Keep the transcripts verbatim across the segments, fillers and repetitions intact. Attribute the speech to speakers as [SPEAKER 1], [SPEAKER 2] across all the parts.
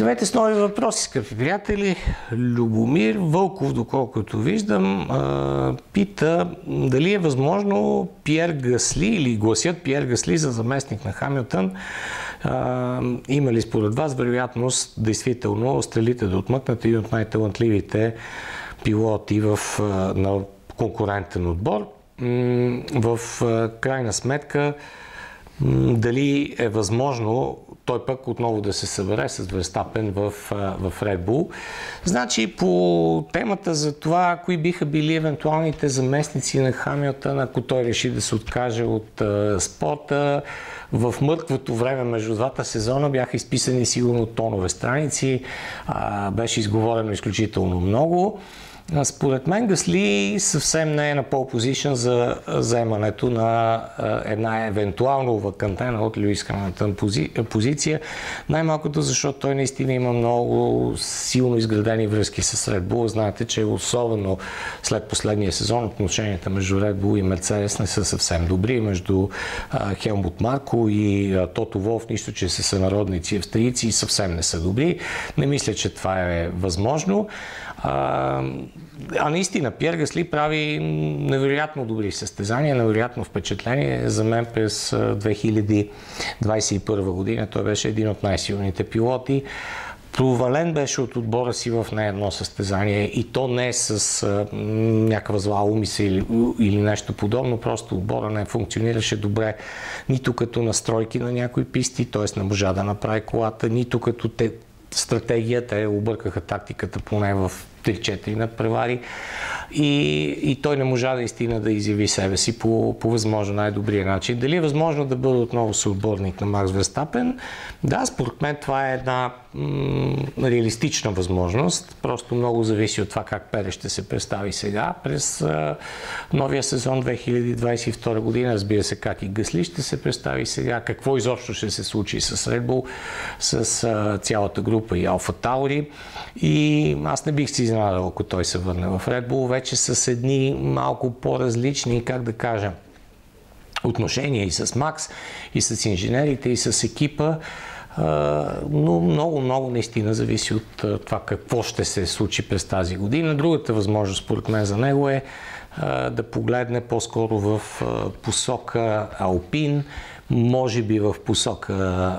[SPEAKER 1] Здравейте с нови въпроси, скъпи приятели. Любомир Вълков, доколкото виждам, пита дали е възможно Пиер Гасли или гласят Пиер Гасли за заместник на Хамилтън. Има ли според вас вероятност действително стрелите да отмъкнат един от най-талантливите пилоти в, на конкурентен отбор? В крайна сметка, дали е възможно той пък отново да се събере с Верстапен в, в Red Bull. Значи по темата за това, кои биха били евентуалните заместници на Хамилтън, ако той реши да се откаже от а, спорта, в мъртвото време между двата сезона бяха изписани сигурно тонове страници, а, беше изговорено изключително много. Според мен Гасли съвсем не е на пол позишън за заемането на една евентуално вакантена от Луис Хамилтън позиция. Най-малкото, защото той наистина има много силно изградени връзки с Red Bull. Знаете, че особено след последния сезон отношенията между Red Bull и Мерцедес не са съвсем добри. Между Хелмут Марко и Тото Волф, нищо, че са сънародници австрийци и съвсем не са добри. Не мисля, че това е възможно. А, а наистина, Пиер Гасли прави невероятно добри състезания, невероятно впечатление. За мен през две хиляди двадесет и първа година той беше един от най-силните пилоти. Провален беше от отбора си в не едно състезание и то не с а, някаква зла умисъл или, или нещо подобно, просто отбора не функционираше добре нито като настройки на някои писти, т.е. не можа да направи колата, нито като те стратегия, те объркаха тактиката поне в три-четири надпревари и, и той не можа наистина да изяви себе си по, по възможно най-добрия начин. Дали е възможно да бъде отново съотборник на Макс Верстапен? Да, според мен това е една м- реалистична възможност. Просто много зависи от това как Перес ще се представи сега през а, новия сезон две хиляди двадесет и втора година. Разбира се, как и Гасли ще се представи сега, какво изобщо ще се случи с Red Bull, с а, цялата група и Алфа Таури. И аз не бих си изненадал, ако той се върне в Red Bull, вече с едни малко по-различни, как да кажа, отношения и с Макс, и с инженерите, и с екипа, но много, много наистина зависи от това какво ще се случи през тази година. Другата възможност, според мен, за него е да погледне по-скоро в посока Алпин, може би в посока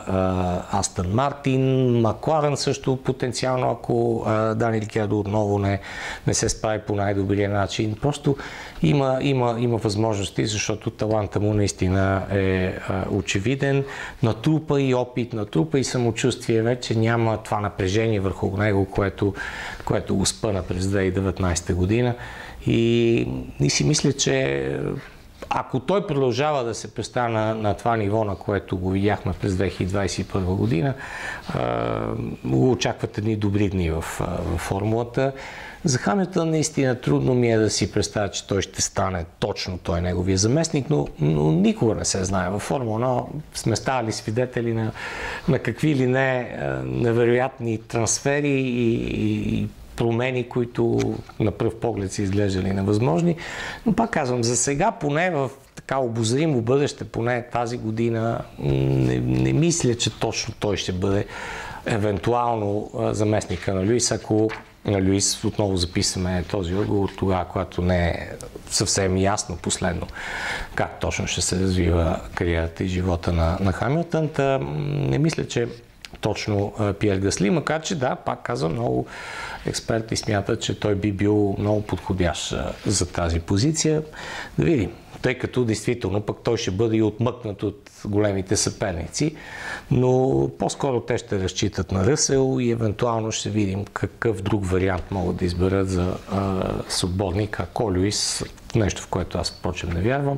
[SPEAKER 1] Астън Мартин, Макларен също потенциално, ако Дани Рикардо отново не, не се справи по най-добрия начин. Просто има, има, има възможности, защото таланта му наистина е а, очевиден. Натрупа и опит, натрупа и самочувствие. Вече няма това напрежение върху него, което, което го спъна през две хиляди и деветнадесета година. И, и си мисля, че ако той продължава да се представя на, на това ниво, на което го видяхме през две хиляди двадесет и първа година, а, го очакват едни добри дни в, в формулата. За Хамилтън наистина трудно ми е да си представя, че той ще стане точно той неговия заместник, но, но никога не се знае. Във Формула едно сме ставали свидетели на, на какви ли не невероятни трансфери и, и промени, които на пръв поглед са изглеждали невъзможни. Но пак казвам, за сега, поне в така обозримо бъдеще, поне тази година, не, не мисля, че точно той ще бъде евентуално заместника на Луис, ако на Луис отново записваме този отговор тогава, когато не е съвсем ясно последно как точно ще се развива кариерата и живота на, на Хамилтън. Та, не мисля, че точно Пиер Гасли, макар че да, пак казвам, много експерти смятат, че той би бил много подходящ за тази позиция. Да видим, тъй като действително пък той ще бъде и отмъкнат от големите съперници, но по-скоро те ще разчитат на Ръсел и евентуално ще видим какъв друг вариант могат да изберат за съотборник, ако Луис, нещо в което аз впрочем не вярвам,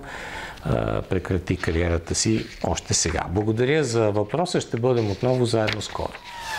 [SPEAKER 1] прекрати кариерата си още сега. Благодаря за въпроса, ще бъдем отново заедно скоро.